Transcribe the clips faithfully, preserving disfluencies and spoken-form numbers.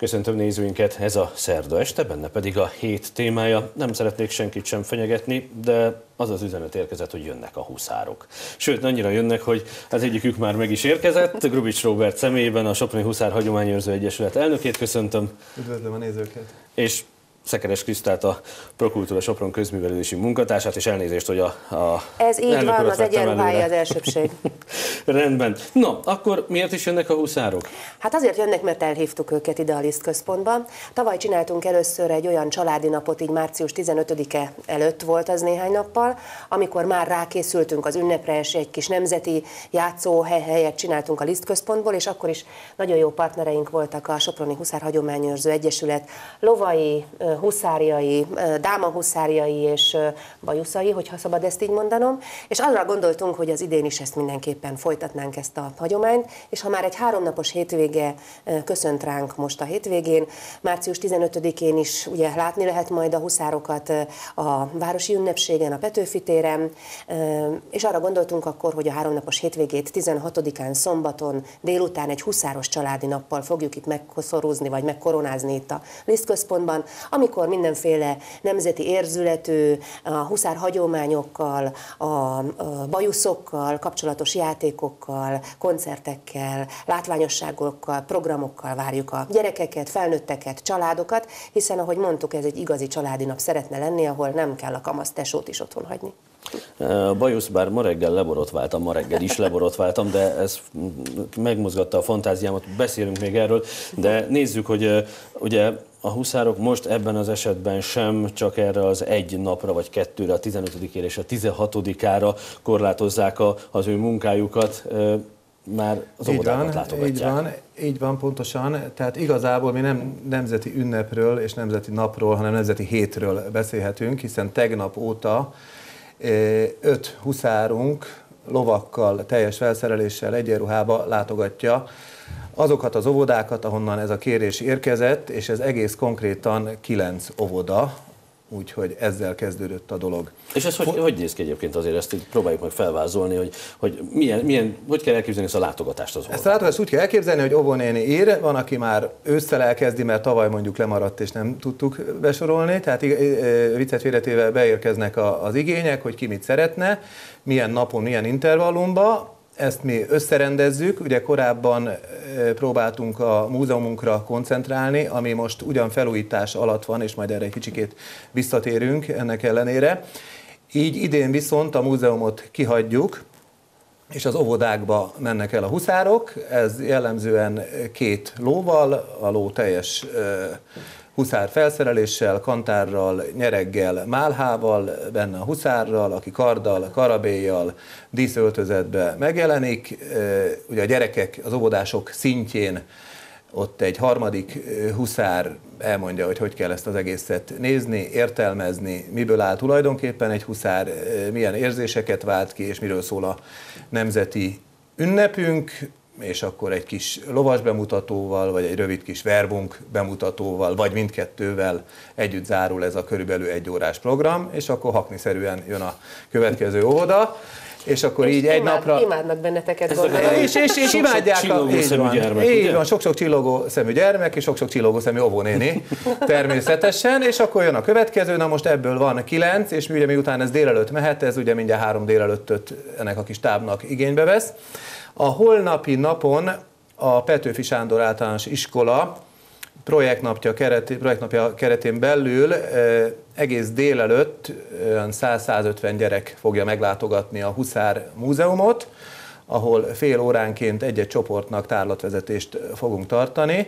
Köszöntöm nézőinket, ez a szerda este, benne pedig a hét témája. Nem szeretnék senkit sem fenyegetni, de az az üzenet érkezett, hogy jönnek a huszárok. Sőt, annyira jönnek, hogy az egyikük már meg is érkezett. Grubics Róbert személyében a Soproni Huszár Hagyományőrző Egyesület elnökét köszöntöm. Üdvözlöm a nézőket. És Szekeres Krisztát, a Prokultúra Sopron közművelődési munkatársát, és elnézést, hogy a, a Ez így van, az egyenruhája az elsőbség. Rendben. No, akkor miért is jönnek a huszárok? Hát azért jönnek, mert elhívtuk őket ide a Liszt központba. Tavaly csináltunk először egy olyan családi napot, így március tizenötödike előtt volt az néhány nappal, amikor már rákészültünk az ünnepre, és egy kis nemzeti játszóhelyet csináltunk a Liszt központból, és akkor is nagyon jó partnereink voltak a Soproni Huszár Hagyományőrző Egyesület lovai, huszárjai, dámahuszárjai és bajuszai, hogyha szabad ezt így mondanom, és arra gondoltunk, hogy az idén is ezt mindenképpen folytatnánk, ezt a hagyományt, és ha már egy háromnapos hétvége köszönt ránk most a hétvégén, március tizenötödikén is ugye látni lehet majd a huszárokat a városi ünnepségen, a Petőfi téren, és arra gondoltunk akkor, hogy a háromnapos hétvégét tizenhatodikán szombaton délután egy huszáros családi nappal fogjuk itt megkoszorúzni, vagy megkoronázni itt a Liszt központban, amikor mindenféle nemzeti érzületű, a huszár hagyományokkal, a bajuszokkal, kapcsolatos játékokkal, koncertekkel, látványosságokkal, programokkal várjuk a gyerekeket, felnőtteket, családokat, hiszen ahogy mondtuk, ez egy igazi családi nap szeretne lenni, ahol nem kell a kamasz tesót is otthon hagyni. A bajusz, bár ma reggel leborotváltam, ma reggel is leborotváltam, de ez megmozgatta a fantáziámat, beszélünk még erről, de nézzük, hogy ugye a huszárok most ebben az esetben sem csak erre az egy napra vagy kettőre, a tizenötödikére és a tizenhatodikára korlátozzák a, az ő munkájukat, már az óvodákat látogatják. Így van, így van pontosan. Tehát igazából mi nem nemzeti ünnepről és nemzeti napról, hanem nemzeti hétről beszélhetünk, hiszen tegnap óta öt huszárunk lovakkal, teljes felszereléssel, egyenruhába látogatja azokat az óvodákat, ahonnan ez a kérés érkezett, és ez egész konkrétan kilenc óvoda, úgyhogy ezzel kezdődött a dolog. És ez hogy, hogy néz ki egyébként, azért ezt így próbáljuk meg felvázolni, hogy, hogy milyen, milyen, hogy kell elképzelni ezt a látogatást az óvodába? Ezt a látogatást úgy kell elképzelni, hogy óvónéni ír, van, aki már ősszel elkezdi, mert tavaly mondjuk lemaradt és nem tudtuk besorolni, tehát viccet félretéve beérkeznek az igények, hogy ki mit szeretne, milyen napon, milyen intervallumban. Ezt mi összerendezzük, ugye korábban próbáltunk a múzeumunkra koncentrálni, ami most ugyan felújítás alatt van, és majd erre egy kicsikét visszatérünk ennek ellenére. Így idén viszont a múzeumot kihagyjuk, és az óvodákba mennek el a huszárok, ez jellemzően két lóval, a ló teljes huszár felszereléssel, kantárral, nyereggel, málhával, benne a huszárral, aki karddal, karabéllyal, díszöltözetbe megjelenik. Ugye a gyerekek, az óvodások szintjén ott egy harmadik huszár elmondja, hogy hogy kell ezt az egészet nézni, értelmezni, miből áll tulajdonképpen egy huszár, milyen érzéseket vált ki, és miről szól a nemzeti ünnepünk, és akkor egy kis lovas bemutatóval, vagy egy rövid kis verbunk bemutatóval, vagy mindkettővel együtt zárul ez a körülbelül egy órás program, és akkor hakniszerűen jön a következő óvoda, és akkor és így imád, egy napra... Imádnak benneteket, gondolom. És, és, és imádják a... Így van, gyermek, így van, sok-sok csillogó szemű gyermek, és sok-sok csillogó szemű óvónéni, természetesen, és akkor jön a következő, na most ebből van kilenc, és ugye miután ez délelőtt mehet, ez ugye mindjárt három délelőttöt ennek a kis tábnak igénybe vesz. A holnapi napon a Petőfi Sándor Általános Iskola projektnapja, keretén, projektnapja keretén belül egész délelőtt száz-százötven gyerek fogja meglátogatni a Huszár Múzeumot, ahol fél óránként egy-egy csoportnak tárlatvezetést fogunk tartani.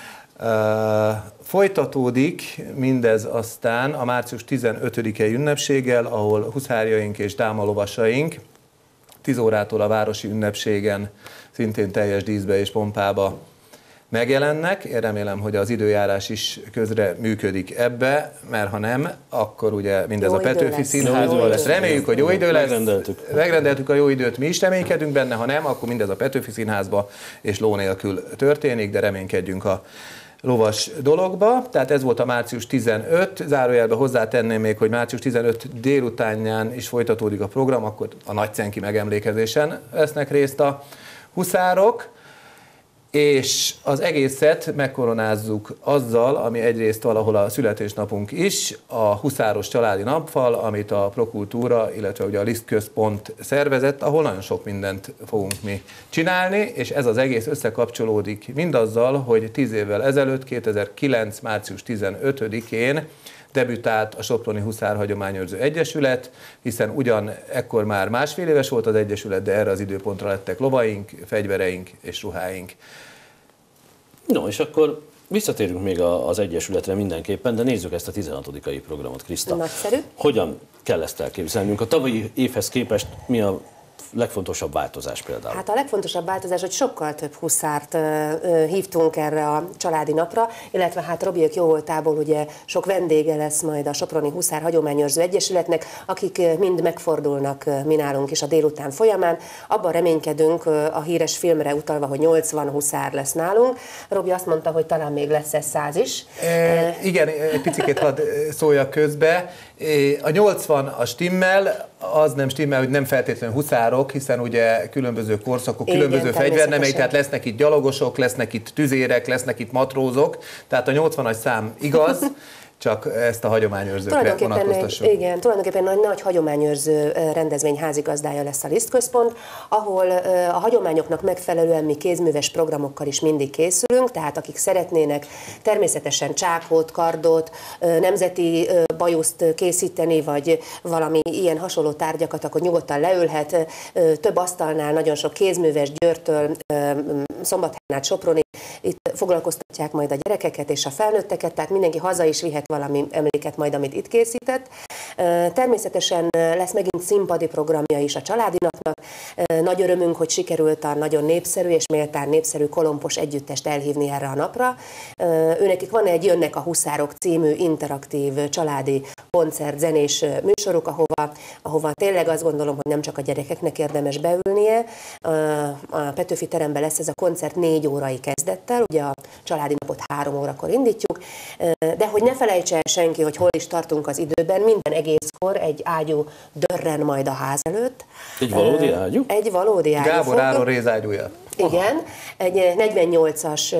Folytatódik mindez aztán a március tizenötödikei ünnepséggel, ahol huszárjaink és dámalovasaink tíz órától a városi ünnepségen szintén teljes díszbe és pompába megjelennek. Én remélem, hogy az időjárás is közre működik ebbe, mert ha nem, akkor ugye mindez jó a Petőfi Színházban lesz. Reméljük, hogy jó idő lesz. Megrendeltük. Megrendeltük a jó időt, mi is reménykedünk benne, ha nem, akkor mindez a Petőfi Színházba és ló nélkül történik, de reménykedjünk a lovas dologba. Tehát ez volt a március tizenötödike, zárójelbe hozzátenném még, hogy március tizenötödike délutánján is folytatódik a program, akkor a Nagycenki megemlékezésen vesznek részt a huszárok. és az egészet megkoronázzuk azzal, ami egyrészt valahol a születésnapunk is, a Huszáros családi nappal, amit a Prokultúra, illetve ugye a Liszt Központ szervezett, ahol nagyon sok mindent fogunk mi csinálni, és ez az egész összekapcsolódik mindazzal, hogy tíz évvel ezelőtt, kétezer-kilenc. március tizenötödikén debütált a Soproni Huszár Hagyományőrző Egyesület, hiszen ugyan ekkor már másfél éves volt az Egyesület, de erre az időpontra lettek lovaink, fegyvereink és ruháink. No, és akkor visszatérünk még az Egyesületre mindenképpen, de nézzük ezt a tizenhatodikai programot, Kriszta. Nagyszerű. Hogyan kell ezt elképzelnünk? A tavalyi évhez képest mi a legfontosabb változás például? Hát a legfontosabb változás, hogy sokkal több huszárt ö, ö, hívtunk erre a családi napra, illetve hát Robiék jó voltából ugye sok vendége lesz majd a Soproni Huszár Hagyományőrző Egyesületnek, akik mind megfordulnak mi nálunk is a délután folyamán. Abban reménykedünk a híres filmre utalva, hogy nyolcvan huszár lesz nálunk. Robi azt mondta, hogy talán még lesz ez száz is. E, igen, egy picit hadd szóljak közbe. A nyolcvan a stimmel, az nem stimmel, hogy nem feltétlenül huszárok, hiszen ugye különböző korszakok, igen, különböző fegyvernemek, tehát lesznek itt gyalogosok, lesznek itt tüzérek, lesznek itt matrózok, tehát a nyolcvanas szám igaz, csak ezt a hagyományőrzőkre vonatkoztassuk. Igen, tulajdonképpen nagy, nagy hagyományőrző rendezvény házigazdája lesz a Liszt Központ, ahol a hagyományoknak megfelelően mi kézműves programokkal is mindig készülünk, tehát akik szeretnének természetesen csákot, kardot, nemzeti bajuszt készíteni, vagy valami ilyen hasonló tárgyakat, akkor nyugodtan leülhet. Több asztalnál nagyon sok kézműves Győrtől, Szombathelyén át Sopronig, itt foglalkoztatják majd a gyerekeket és a felnőtteket, tehát mindenki haza is vihet valami emléket majd, amit itt készített. Természetesen lesz megint színpadi programja is a családi napnak. Nagy örömünk, hogy sikerült a nagyon népszerű és méltán népszerű Kolompos együttest elhívni erre a napra. Őnekik van egy Jönnek a Huszárok című interaktív családi koncert, zenés műsoruk, ahova, ahova tényleg azt gondolom, hogy nem csak a gyerekeknek érdemes beülnie. A Petőfi teremben lesz ez a koncert négy órai kezdettel, ugye a családi napot három órakor indítjuk, de hogy ne felejts el senki, hogy hol is tartunk az időben, minden egészkor egy ágyú dörren majd a ház előtt. Egy valódi ágyú? Egy valódi ágyú. Gábor Áron rézágyúja. Igen, egy negyvennyolcas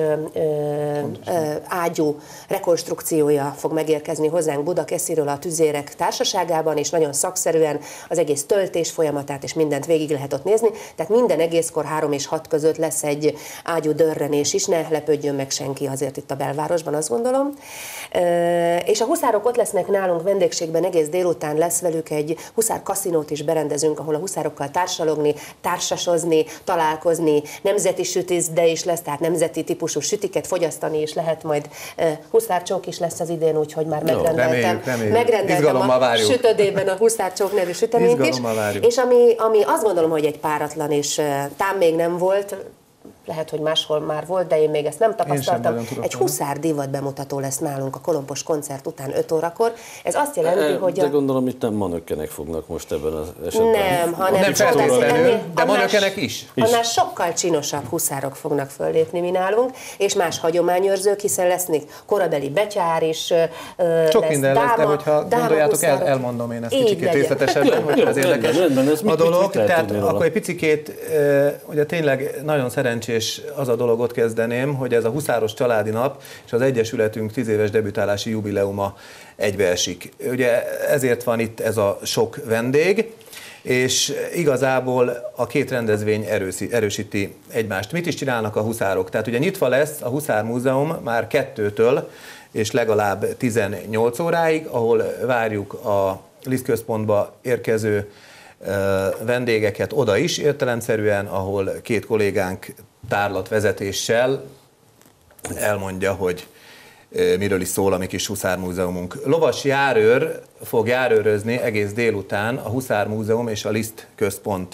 ágyú rekonstrukciója fog megérkezni hozzánk Budakesziről a Tüzérek Társaságában, és nagyon szakszerűen az egész töltés folyamatát és mindent végig lehet ott nézni. Tehát minden egészkor három és hat között lesz egy ágyú dörrenés is, ne lepődjön meg senki azért itt a belvárosban, azt gondolom. És a huszárok ott lesznek nálunk vendégségben, egész délután lesz velük egy huszár kaszinót is berendezünk, ahol a huszárokkal társalogni, társasozni, találkozni, nemzeti sütizde is lesz, tehát nemzeti típusú sütiket fogyasztani is lehet, majd huszárcsók is lesz az idén, úgyhogy már megrendeltem, reméljük, reméljük. megrendeltem a sütödében a huszárcsók nevű süteményt is. És ami, ami azt gondolom, hogy egy páratlan, és tám még nem volt, lehet, hogy máshol már volt, de én még ezt nem tapasztaltam. Egy huszár divat bemutató lesz nálunk a Kolompos koncert után öt órakor. Ez azt jelenti, e, hogy... De a... gondolom, itt nem manökkenek fognak most ebben az esetben. Nem, hanem nem feltétlenül, de manökkenek is. Annál sokkal csinosabb huszárok fognak föllépni mi nálunk, és más hagyományőrzők, hiszen lesznek korabeli betyár is, sok lesz minden dáma, lesz, de hogyha gondoljátok, el, elmondom én ezt kicsikét részletesebben, hogy az érdekes a dolog. Tehát akkor egy picikét, ugye tényleg nagyon szerencsés az a dolog, ott kezdeném, hogy ez a huszáros családi nap és az Egyesületünk tíz éves debütálási jubileuma egybeesik. Ugye ezért van itt ez a sok vendég, és igazából a két rendezvény erősíti egymást. Mit is csinálnak a huszárok? Tehát ugye nyitva lesz a Huszár Múzeum már kettőtől és legalább tizennyolc óráig, ahol várjuk a Liszt Központba érkező vendégeket oda is értelemszerűen, ahol két kollégánk tárlatvezetéssel elmondja, hogy miről is szól a mi kis Huszár Múzeumunk. Lovas járőr fog járőrözni egész délután a Huszár Múzeum és a Liszt Központ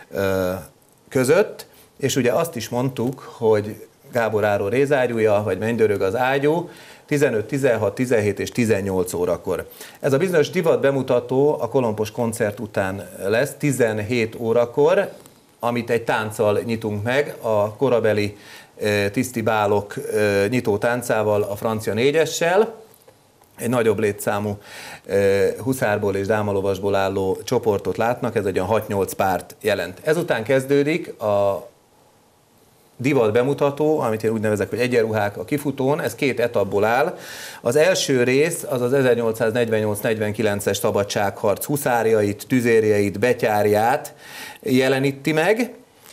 között, és ugye azt is mondtuk, hogy Gábor Áron rézágyúja, vagy mennydörög az ágyú, tizenöt, tizenhat, tizenhét és tizennyolc órakor. Ez a bizonyos divat bemutató a Kolompos koncert után lesz, tizenhét órakor, amit egy tánccal nyitunk meg, a korabeli tiszti bálok nyitó táncával, a francia négyessel. Egy nagyobb létszámú huszárból és dámalovasból álló csoportot látnak, ez egy olyan hat-nyolc párt jelent. Ezután kezdődik a divat bemutató, amit én úgy nevezek, hogy egyenruhák a kifutón, ez két etapból áll. Az első rész az az ezernyolcszáznegyvennyolc negyvenkilences szabadságharc huszárjait, tüzérjeit, betyárját jeleníti meg,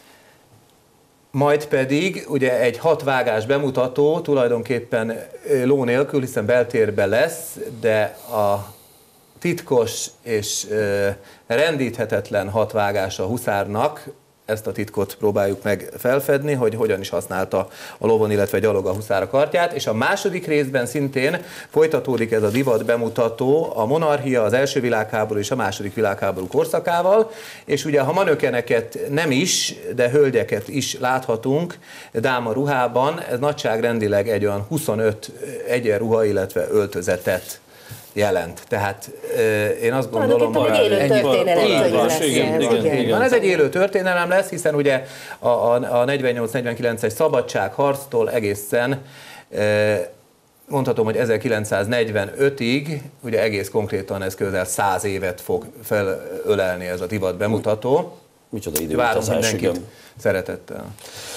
majd pedig ugye egy hat vágás bemutató, tulajdonképpen ló nélkül, hiszen beltérben lesz, de a titkos és rendíthetetlen hat vágás a huszárnak, ezt a titkot próbáljuk meg felfedni, hogy hogyan is használta a lovon, illetve gyalog a huszár a kardját, és a második részben szintén folytatódik ez a divat bemutató a monarchia, az első világháború és a második világháború korszakával, és ugye ha manökeneket nem is, de hölgyeket is láthatunk dáma ruhában, ez nagyságrendileg egy olyan huszonöt egyenruha, illetve öltözetet jelent. Tehát én azt gondolom, hogy egy élő történelem lesz. Igen, igen, igen. Van, ez egy élő történelem lesz, hiszen ugye a, a, a negyvennyolc negyvenkilences szabadságharctól egészen mondhatom, hogy ezerkilencszáznegyvenötig, ugye egész konkrétan ez közel száz évet fog felölelni ez a divat bemutató. Micsoda időutazás, igen. Szeretettel.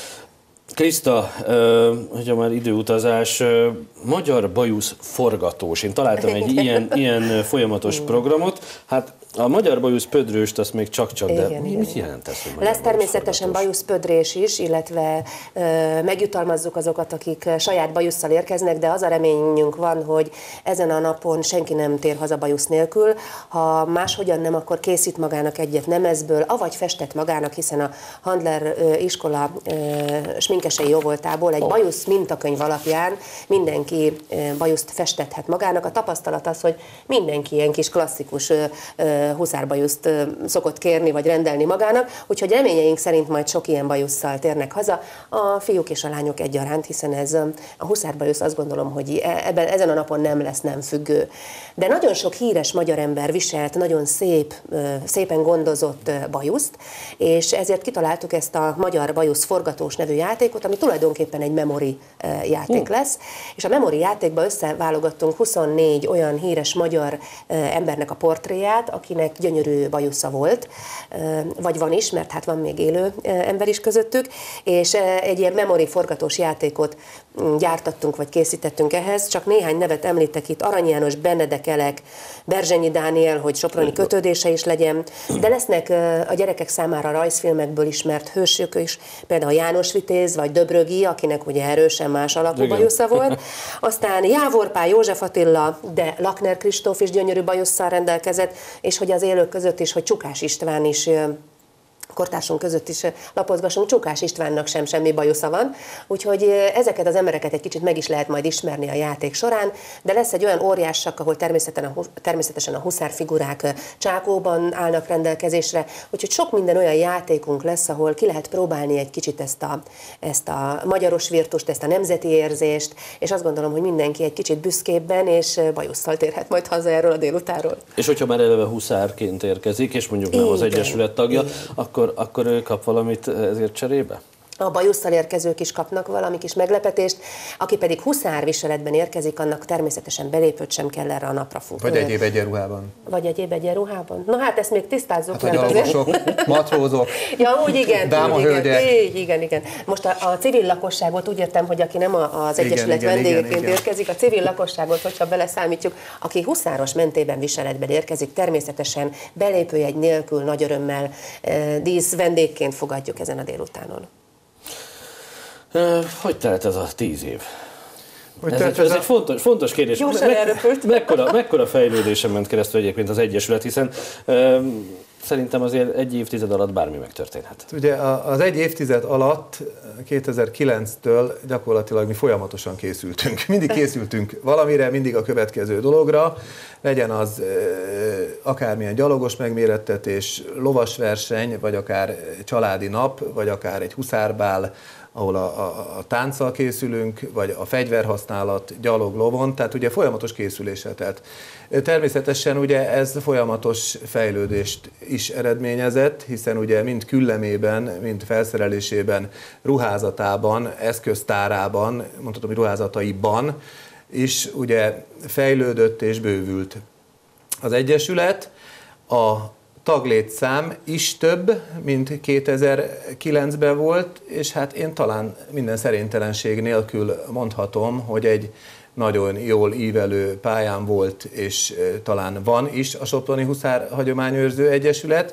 Kriszta, hogyha már időutazás, magyar bajusz forgatós. Én találtam egy ilyen, ilyen folyamatos programot. Hát a magyar bajusz pödrőst azt még csak-csak, de igen, mi, mit jelent ez? Lesz természetesen bajusz pödrés is, illetve ö, megjutalmazzuk azokat, akik saját bajusszal érkeznek, de az a reményünk van, hogy ezen a napon senki nem tér haza bajusz nélkül. Ha máshogyan nem, akkor készít magának egyet nemezből, avagy festett magának, hiszen a Handler ö, iskola ö, sminkesei jóvoltából egy bajusz mintakönyv alapján mindenki ö, bajuszt festethet magának. A tapasztalat az, hogy mindenki ilyen kis klasszikus ö, ö, huszárbajuszt szokott kérni, vagy rendelni magának, úgyhogy reményeink szerint majd sok ilyen bajusszal térnek haza a fiúk és a lányok egyaránt, hiszen ez a huszárbajusz azt gondolom, hogy ebben, ezen a napon nem lesz nem függő. De nagyon sok híres magyar ember viselt nagyon szép, szépen gondozott bajuszt, és ezért kitaláltuk ezt a Magyar Bajusz Forgatós nevű játékot, ami tulajdonképpen egy memory játék lesz, és a memory játékba összeválogattunk huszonnégy olyan híres magyar embernek a portréját, akinek gyönyörű bajusza volt, vagy van is, mert hát van még élő ember is közöttük, és egy ilyen memory forgatós játékot gyártattunk, vagy készítettünk ehhez. Csak néhány nevet említek itt, Arany János, Benedek Elek, Berzsenyi Dániel, hogy soproni kötődése is legyen, de lesznek a gyerekek számára rajzfilmekből ismert hősök is, például János Vitéz, vagy Döbrögi, akinek ugye erősen más alapú bajusza volt. Aztán Jávor Pál, József Attila, de Lakner Kristóf is gyönyörű bajusszal rendelkezett, és hogy az élők között is, hogy Csukás István is, kortársunk között is lapozgassunk, Csukás Istvánnak sem semmi bajusza van, úgyhogy ezeket az embereket egy kicsit meg is lehet majd ismerni a játék során, de lesz egy olyan óriássak, ahol természetesen a, természetesen a huszár figurák csákóban állnak rendelkezésre, úgyhogy sok minden olyan játékunk lesz, ahol ki lehet próbálni egy kicsit ezt a, ezt a magyaros virtust, ezt a nemzeti érzést, és azt gondolom, hogy mindenki egy kicsit büszkébben és bajusszal térhet majd haza erről a délutáról. És hogyha már eleve huszárként érkezik, és mondjuk nem az Egyesület tagja, akkor akkor ő kap valamit ezért cserébe? A bajusszal érkezők is kapnak valami kis meglepetést, aki pedig huszár viseletben érkezik, annak természetesen belépőt sem kell erre a napra futni. Vagy egyéb egyenruhában. Vagy egyéb egyenruhában. Na hát ezt még tisztázzuk. Hát a gyalogosok, matrózok, ja, úgy igen. dámahölgyek. Igen, igen, igen. Most a, a civil lakosságot úgy értem, hogy aki nem az Egyesület vendégeként érkezik, a civil lakosságot, hogyha beleszámítjuk, aki huszáros mentében viseletben érkezik, természetesen belépőjegy nélkül nagy örömmel dísz vendégként fogadjuk ezen a délutánon. Hogy telt ez a tíz év? Hogy ez egy, ez a... egy fontos, fontos kérdés. Gyorsan elröpült. Mekkora, mekkora fejlődésen ment keresztül egyébként az Egyesület, hiszen um, szerintem azért egy évtized alatt bármi megtörténhet. Ugye az egy évtized alatt, kétezer-kilenctől gyakorlatilag mi folyamatosan készültünk. Mindig készültünk valamire, mindig a következő dologra, legyen az akármilyen gyalogos megmérettetés, lovasverseny, vagy akár családi nap, vagy akár egy huszárbál, ahol a, a, a tánccal készülünk, vagy a fegyverhasználat gyalog lovon, tehát ugye folyamatos készüléssel. Tehát természetesen ugye ez folyamatos fejlődést is eredményezett, hiszen ugye mind küllemében, mind felszerelésében, ruházatában, eszköztárában, mondhatom, hogy ruházataiban is ugye fejlődött és bővült az Egyesület. A taglétszám is több, mint kétezer-kilencben volt, és hát én talán minden szerénytelenség nélkül mondhatom, hogy egy nagyon jól ívelő pályán volt, és talán van is a Soproni Huszár Hagyományőrző Egyesület.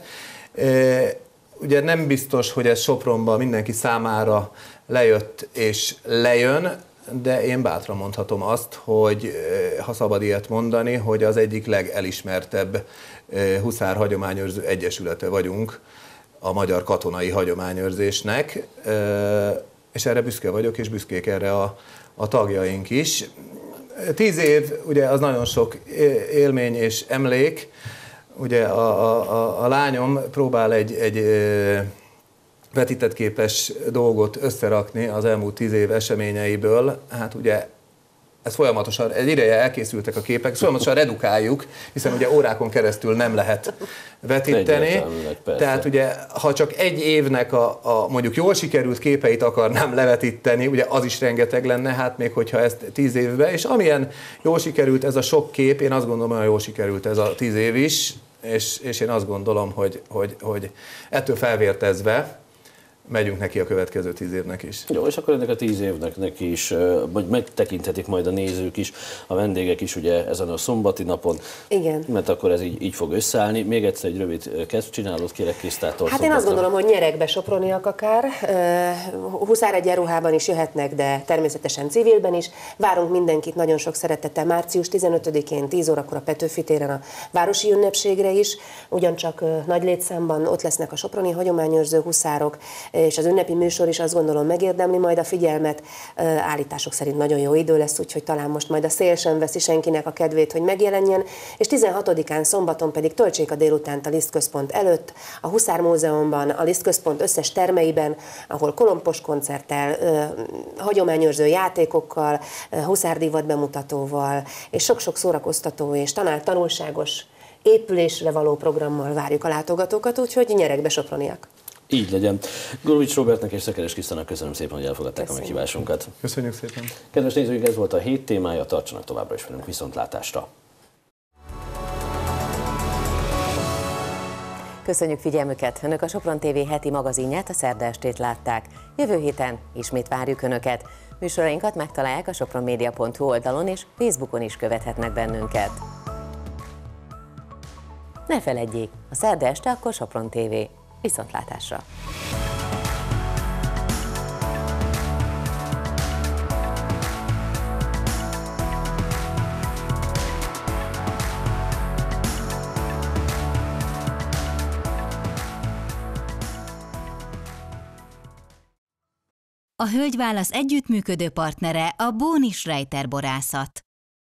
Ugye nem biztos, hogy ez Sopronban mindenki számára lejött és lejön, de én bátran mondhatom azt, hogy ha szabad ilyet mondani, hogy az egyik legelismertebb huszár hagyományőrző egyesülete vagyunk a magyar katonai hagyományőrzésnek, és erre büszke vagyok, és büszkék erre a, a tagjaink is. Tíz év, ugye az nagyon sok élmény és emlék, ugye a, a, a lányom próbál egy, egy vetítettképes dolgot összerakni az elmúlt tíz év eseményeiből, hát ugye ez folyamatosan, egy ideje elkészültek a képek, folyamatosan redukáljuk, hiszen ugye órákon keresztül nem lehet vetíteni. Tehát ugye, ha csak egy évnek a, a mondjuk jól sikerült képeit akarnám levetíteni, ugye az is rengeteg lenne, hát még hogyha ezt tíz évben, és amilyen jól sikerült ez a sok kép, én azt gondolom, hogy jól sikerült ez a tíz év is, és, és én azt gondolom, hogy, hogy, hogy ettől felvértezve megyünk neki a következő tíz évnek is. Jó, és akkor ennek a tíz évnek neki is, vagy megtekinthetik majd a nézők is, a vendégek is ugye ezen a szombati napon. Igen. Mert akkor ez így, így fog összeállni. Még egyszer egy rövid kezdcsinálót kérek Krisztától. Hát én azt gondolom, hogy nyerekbe soproniak akár, huszár egyenruhában is jöhetnek, de természetesen civilben is. Várunk mindenkit nagyon sok szeretettel március tizenötödikén tíz órakor a Petőfi téren a városi ünnepségre is, ugyancsak nagy létszámban ott lesznek a soproni hagyományőrző huszárok, és az ünnepi műsor is azt gondolom megérdemli majd a figyelmet. Állítások szerint nagyon jó idő lesz, úgyhogy talán most majd a szél sem veszi senkinek a kedvét, hogy megjelenjen. És tizenhatodikán szombaton pedig töltsék a délutánt a Liszt Központ előtt, a Huszár Múzeumban, a Liszt Központ összes termeiben, ahol kolompos koncerttel, hagyományőrző játékokkal, huszárdivat bemutatóval, és sok-sok szórakoztató és tanár tanulságos épülésre való programmal várjuk a látogatókat, úgyhogy nyerekbe soproniak. Így legyen. Golovics Robertnek és Szekeres Krisztának köszönöm szépen, hogy elfogadták Köszönjük. a meghívásunkat. Köszönjük szépen. Kedves nézőink, ez volt a hét témája, tartsanak továbbra is velünk, viszontlátásra. Köszönjük figyelmüket! Önök a Sopron té vé heti magazinját, a szerda estét látták. Jövő héten ismét várjuk Önöket. Műsorainkat megtalálják a sopronmedia pont hu oldalon, és Facebookon is követhetnek bennünket. Ne feledjék, a szerda este akkor Sopron té vé. Viszontlátásra! A Hölgyválasz együttműködő partnere a Bónis Rejter Borászat.